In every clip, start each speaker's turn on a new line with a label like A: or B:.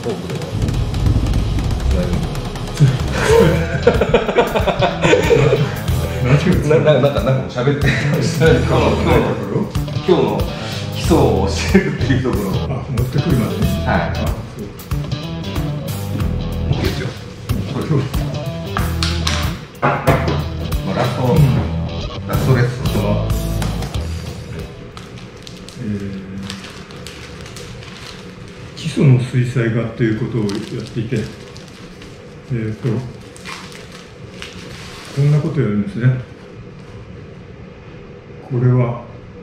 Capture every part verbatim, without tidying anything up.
A: フォークでもつなぐな、な、なんか、なんか喋ってましたね。今日の、今日の基礎を教えるっていうところ。
B: あ、持ってくるまでに。
A: はい。OK ですよ。これ、まあ、ラスト、ラストレッスンは、
B: えー、基礎の水彩画ということをやっていて、えーと、こんなことをやるんですね。これは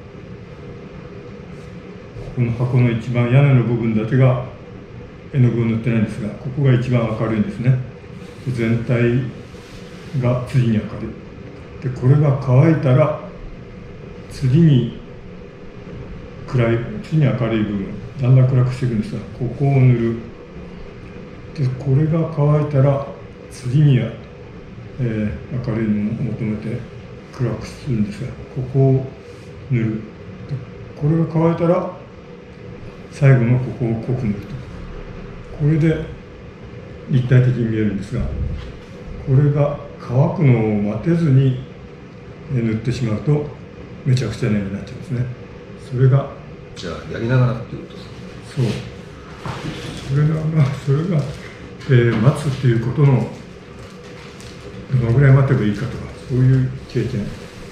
B: この箱の一番屋根の部分だけが絵の具を塗ってないんですが、ここが一番明るいんですね。全体が次に明るい。でこれが乾いたら次に暗い、次に明るい部分だんだん暗くしていくんですが、ここを塗る。でこれが乾いたら次に、えー、明るいのを求めて暗くするんですが、ここを塗る。でこれが乾いたら最後のここを濃く塗ると。これで立体的に見えるんですが、これが乾くのを待てずに塗ってしまうとめちゃくちゃな絵になっちゃうんですね。それが
A: じゃあやりながらっていうことですか。
B: そう、それがまあそれが、えー、待つっていうことのどのぐらい待てばいいかとか、そういう経験。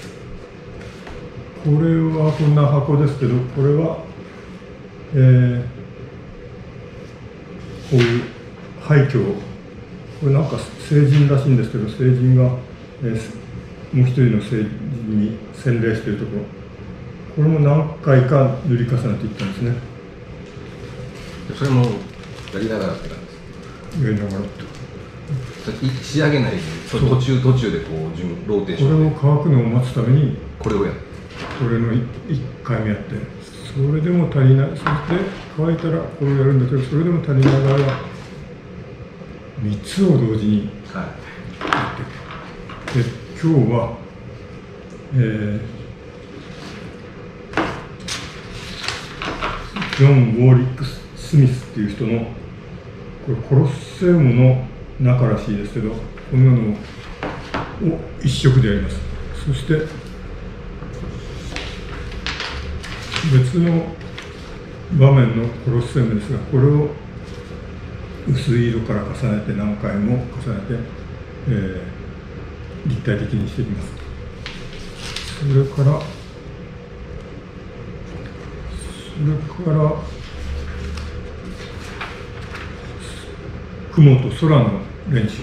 B: これはこんな箱ですけど、これは、えー、こういう廃墟、これなんか聖人らしいんですけど、聖人が、えー、もう一人の聖人に洗礼しているところ、これも何回か塗り重ねていったんですね。
A: それもやりながらって感じですか。
B: やりながらって。
A: 仕上げないで、途中途中でこう順ローテーションで。
B: これを乾くのを待つために、
A: これをやる。
B: これのいっかいめやって、それでも足りない、そして乾いたらこれをやるんだけど、それでも足りない場合は、みっつを同時にやっていく。で、今日は、えー、ジョン・ウォーリック・スミスっていう人の、これコロッセウムの中らしいですけど、こんなのを一色でやります。そして別の場面のコロッセウムですが、これを薄い色から重ねて何回も重ねて、えー、立体的にしていきます。それからそれから雲と空の練習。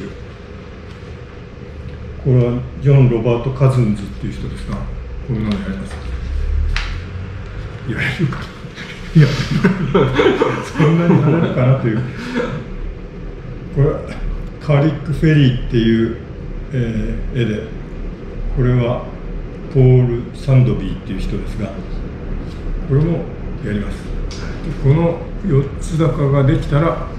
B: これはジョン・ロバート・カズンズっていう人ですが、こんなのやります。やれるかな。いやそんなになれるかなという。これはカーリック・フェリーっていう、えー、絵で、これはポール・サンドビーっていう人ですが、これもやります。このよっつ高ができたら、やっ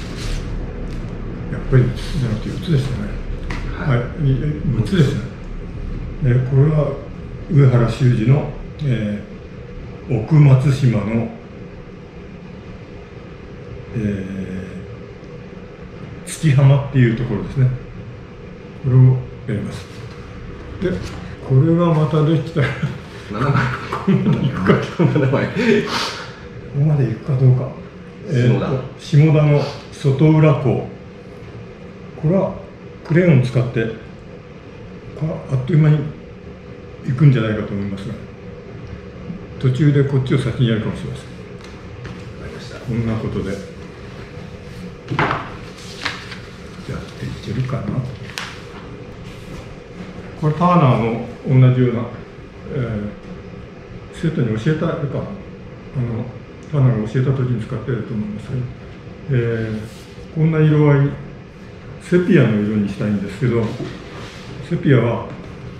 B: ぱりみっつじゃなくてよっつでしたね。はい、むっつでしたね。えー、これは上原修司の、えー奥松島の、えー、月浜っていうところですね。これをやります。で、これがまたできたら
A: ななまいこんなにいくか、こんなななまいこ
B: こまでいくかどうか。下田、下田の外浦港。これはクレヨンを使ってあっという間に行くんじゃないかと思いますが、途中でこっちを先にやるかもしれません。
A: わかりました。
B: こんなことでやっていけるかな。これターナーの同じような、えー、生徒に教えたあれか、あのターナーが教えた時に使っていると思うんですけど、えー、こんな色合い、セピアの色にしたいんですけど、セピアは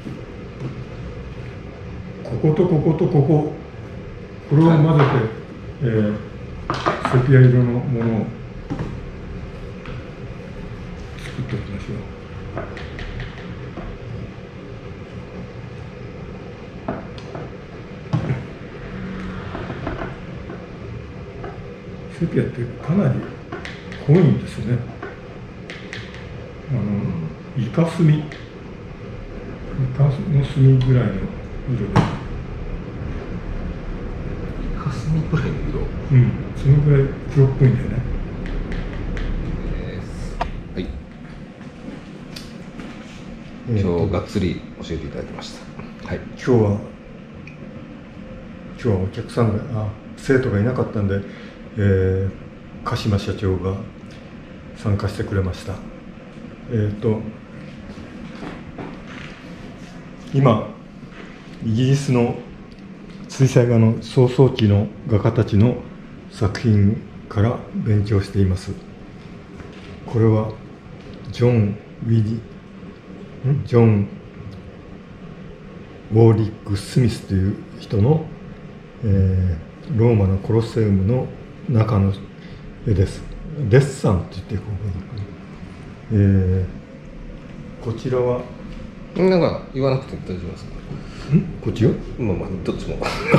B: こことこことここ、これを混ぜて、えー、セピア色のものを作っておきましょう。セピアってかなり濃いんですよね。あのイカ墨、イカの墨ぐらいの色で、
A: イカスミぐらいの色。
B: うん、そのぐらい黒っぽいんだよね。
A: はい。今日がっつり教えていただきました。はい。
B: 今日は今日はお客さんが、あ、生徒がいなかったんで、えー、鹿島社長が参加してくれました。えーと今イギリスの水彩画の草創期の画家たちの作品から勉強しています。これはジョン・ウィリジョン・ウォーリック・スミスという人の、えー、ローマのコロッセウムの中の絵です。デッサンと言っていこうかな。えー、こちらは
A: なんか言わなくて大丈夫ですか？
B: んこっちよ？
A: まあまあどっちも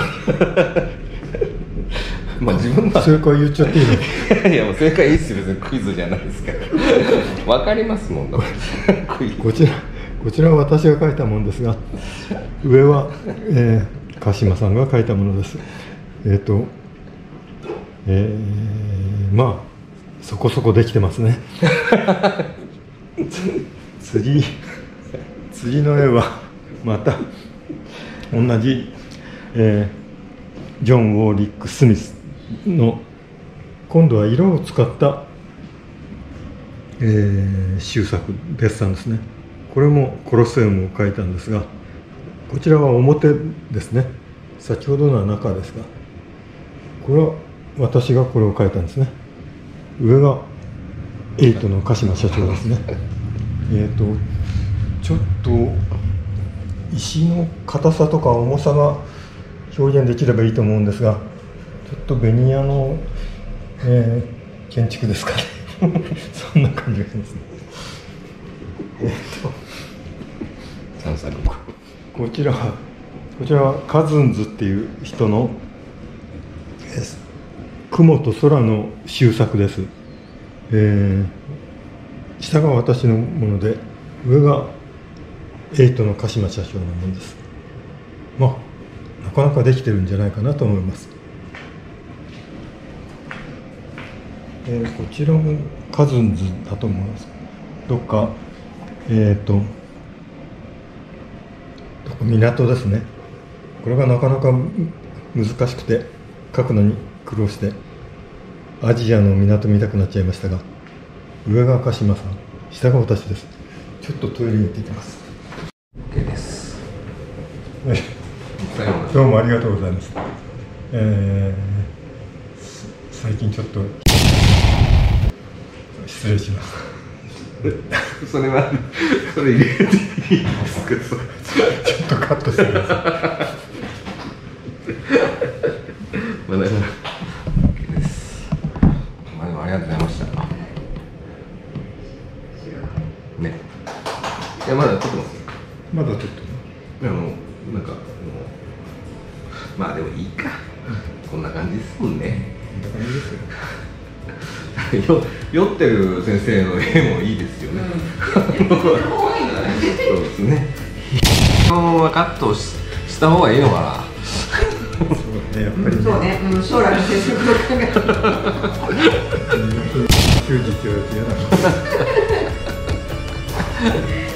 A: まあ自分は
B: 正解言っちゃっていいの？
A: いやもう正解いいっすよ、別にクイズじゃないですからわかりますもんだクイズ。
B: こちらこちらは私が描いたものですが、上は、えー、鹿島さんが描いたものです。えっ、ー、と、えー、まあそこそこできてますね。次次の絵はまた同じ、えー、ジョン・ウォーリック・スミスの今度は色を使った、えー、修作デッサンですね。これもコロッセウムを描いたんですが、こちらは表ですね。先ほどのは中ですが、これは私がこれを描いたんですね。上がエイトの鹿島社長ですね。えっとちょっと石の硬さとか重さが表現できればいいと思うんですが、ちょっとベニヤの、えー、建築ですかね。そんな感じがしますね。えっと
A: 三作
B: こちらはこちらはカズンズっていう人の雲と空の修作です。えー、下が私のもので、上がエイトの鹿島社長のものです。まあなかなかできてるんじゃないかなと思います。えー、こちらもカズンズだと思います。どっかえっ、ー、とどこ港ですね。これがなかなか難しくて描くのに苦労してアジアの港見たくなっちゃいましたが、上が鹿島さん、下が私です。ちょっとトイレに行ってきます。
A: OK です。
B: どうもありがとうございます。えー、最近ちょっと失礼します。
A: それはそれ入れていいですか？ちょ
B: っとカットしてください。
A: まだ OK です。まあでもありがとうございました。ね。いやまだ撮ってます。
B: まだ撮ってる。
A: いやもうなんかもうまあでもいいか。こんな感じですもんね。
B: こんな感じですよ。
A: よ酔ってる先生の絵もいいですよね。そうですね。はカットしした方がいいのかな。
B: そうね、やっぱり、ね。
C: そうね、うん、将来の成績を考えて。
B: 休日をやって嫌だな。